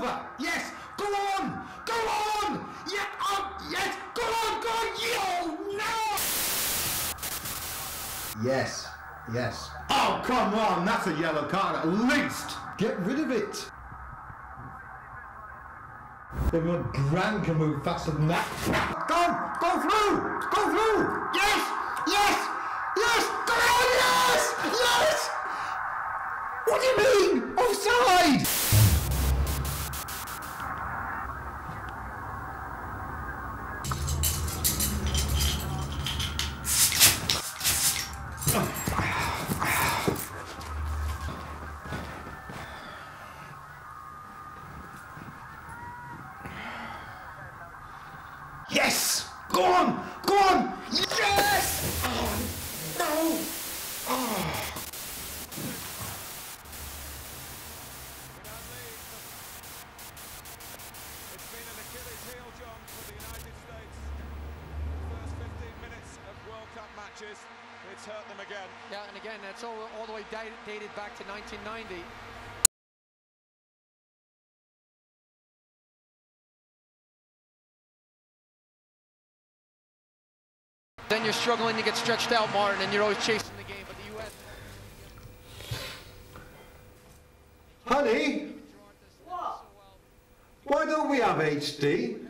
over. Yes, go on, go on. Yeah, yes, go on, yo, no. Yes, yes. Oh, come on, that's a yellow card at least. Get rid of it. Everyone grand can move faster than that. Go through. Yes, yes, yes, go on, yes, yes. What do you mean? Offside! Yes! Go on! Yes! Oh, no! Oh. It's been an Achilles heel, John, for the United States. The first 15 minutes of World Cup matches, it's hurt them again. Yeah, and again, that's all the way dated back to 1990. Then you're struggling to get stretched out, Martin, and you're always chasing the game. But the U.S. Honey? What? Why don't we have HD?